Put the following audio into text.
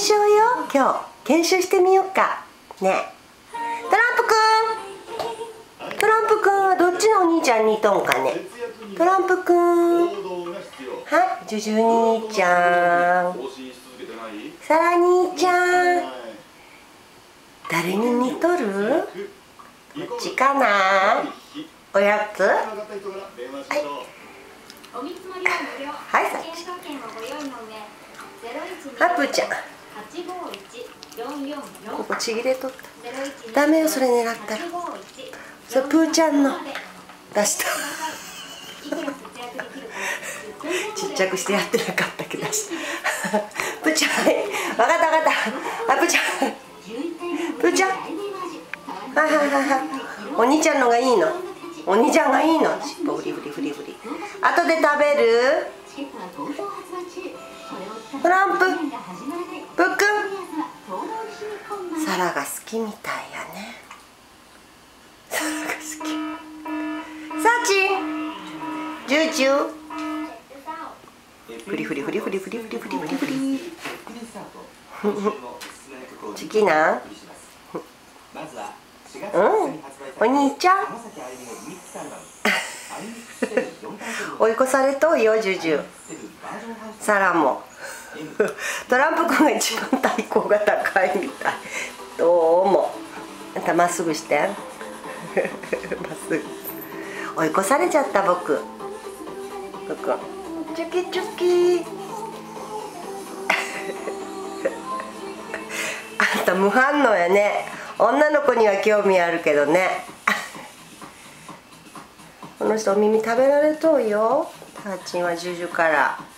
習よ。今日研修してみようかね。トランプくんはどっちのお兄ちゃんにとんかね。トランプくん、はい、ジュジュ兄ちゃん、サラ兄ちゃん、誰に似とる？こっちかな。おやつ？はい、はい、さっち。はい、プーちゃん。ここちぎれとった。ダメよ、それ狙ったら。それプーちゃんの出した。ちっちゃくしてやってなかったけど。プーちゃん、はい、わかったわかった。あ、プーちゃん。プーちゃん。はいはいはいはい。お兄ちゃんのがいいの。お兄ちゃんがいいの。尻尾フリフリフリフリ。後で食べる？トランプ。プックン。サラが好きみたいやね。サラが好き。サーチン。ジュージュー。フリフリフリフリフリフリフリフリフリ。チキナン。うん、お兄ちゃん。追い越されとよ、ジュジュ。サラも。トランプ君が一番体高が高いみたい。どうも。あんたまっすぐして。まっすぐ。追い越されちゃった僕。チュキチュキ。あんた無反応やね。女の子には興味あるけどね。この人お耳食べられとうよ。ターチンはジュジュから。